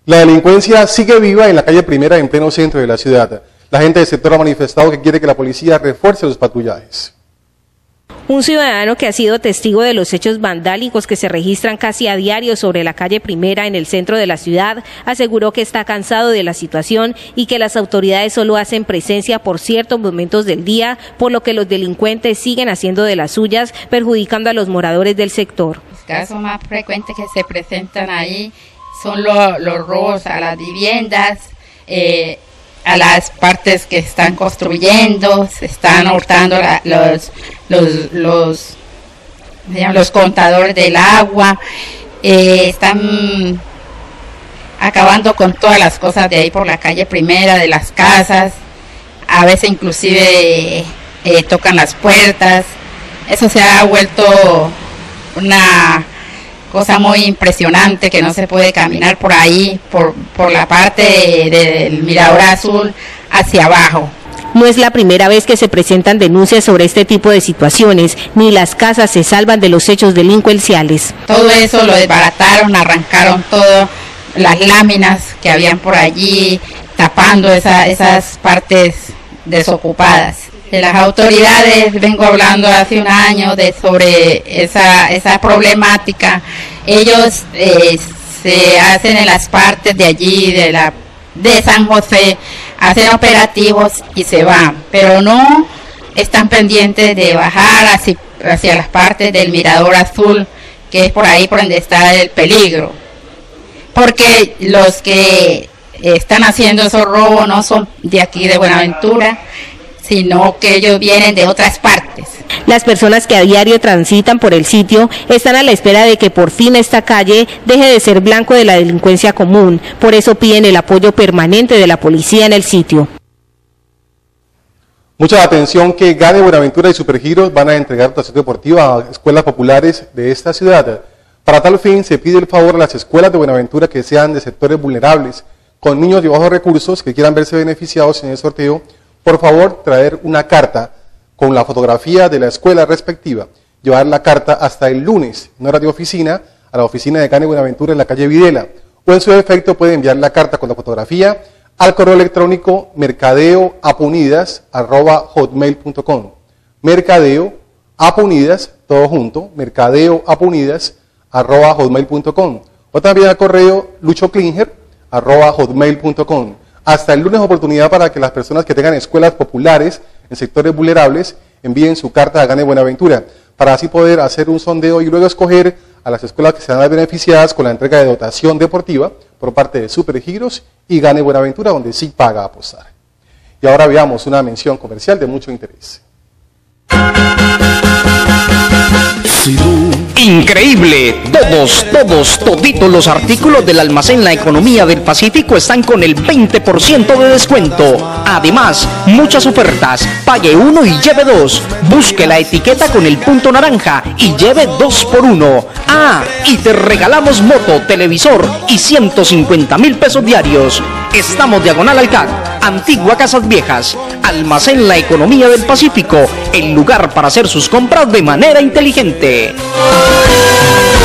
La delincuencia sigue viva en la calle Primera en pleno centro de la ciudad. La gente del sector ha manifestado que quiere que la policía refuerce los patrullajes. Un ciudadano que ha sido testigo de los hechos vandálicos que se registran casi a diario sobre la calle Primera en el centro de la ciudad aseguró que está cansado de la situación y que las autoridades solo hacen presencia por ciertos momentos del día, por lo que los delincuentes siguen haciendo de las suyas, perjudicando a los moradores del sector. Los casos más frecuentes que se presentan ahí son los robos a las viviendas, a las partes que están construyendo, se están hurtando los contadores del agua, están acabando con todas las cosas de ahí por la calle Primera, de las casas, a veces inclusive tocan las puertas. Eso se ha vuelto una cosa muy impresionante, que no se puede caminar por ahí, por la parte del Mirador Azul hacia abajo. No es la primera vez que se presentan denuncias sobre este tipo de situaciones, ni las casas se salvan de los hechos delincuenciales. Todo eso lo desbarataron, arrancaron todas las láminas que habían por allí, tapando esas partes desocupadas. De las autoridades vengo hablando hace un año sobre esa problemática. Ellos se hacen en las partes de allí, de San José, hacen operativos y se van, pero no están pendientes de bajar hacia las partes del Mirador Azul, que es por ahí por donde está el peligro. Porque los que están haciendo esos robos no son de aquí de Buenaventura, sino que ellos vienen de otras partes. Las personas que a diario transitan por el sitio están a la espera de que por fin esta calle deje de ser blanco de la delincuencia común. Por eso piden el apoyo permanente de la policía en el sitio. Mucha atención, que Gane Buenaventura y Supergiros van a entregar dotación deportiva a escuelas populares de esta ciudad. Para tal fin se pide el favor a las escuelas de Buenaventura que sean de sectores vulnerables, con niños de bajos recursos que quieran verse beneficiados en el sorteo. Por favor, traer una carta con la fotografía de la escuela respectiva, llevar la carta hasta el lunes, en horas de oficina, a la oficina de Gane Buenaventura en la calle Videla, o en su defecto puede enviar la carta con la fotografía al correo electrónico mercadeoapunidas@hotmail.com. Mercadeoapunidas, todo junto, mercadeoapunidas@hotmail.com, o también al correo luchoclinger@hotmail.com. Hasta el lunes, oportunidad para que las personas que tengan escuelas populares en sectores vulnerables envíen su carta a Gane Buenaventura, para así poder hacer un sondeo y luego escoger a las escuelas que serán beneficiadas con la entrega de dotación deportiva por parte de Supergiros y Gane Buenaventura, donde sí paga apostar. Y ahora veamos una mención comercial de mucho interés. Increíble, toditos los artículos del almacén La Economía del Pacífico están con el 20% de descuento. Además, muchas ofertas, pague uno y lleve dos, busque la etiqueta con el punto naranja y lleve 2 por 1. Ah, y te regalamos moto, televisor y 150,000 pesos diarios. Estamos diagonal al CAC, Antigua Casas Viejas. Almacén La Economía del Pacífico, el lugar para hacer sus compras de manera inteligente.